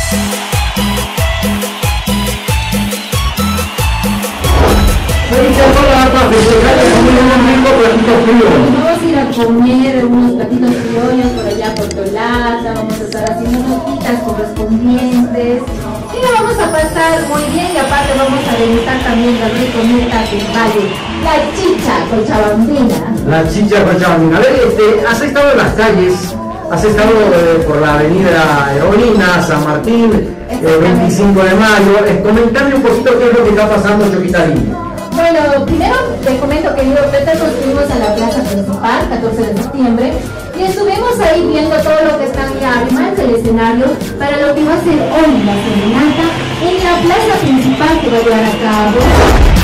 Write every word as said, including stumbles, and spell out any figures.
Vamos a ir a comer unos platitos criollos por allá por Tolata, vamos a estar haciendo notitas correspondientes y lo vamos a pasar muy bien, y aparte vamos a degustar también la recometa del valle, la chicha cochabambina. La chicha cochabambina. A ver, este, has estado en las calles, has estado eh, por la avenida Heroína, San Martín, eh, veinticinco de mayo, eh, comentame un poquito qué es lo que está pasando en Choquitarín. Bueno, primero te comento, querido Peter, nos fuimos a la plaza principal, catorce de septiembre, y estuvimos ahí viendo todo lo que está ya armando el escenario para lo que va a ser hoy la serenata en la plaza principal que va a llevar a cabo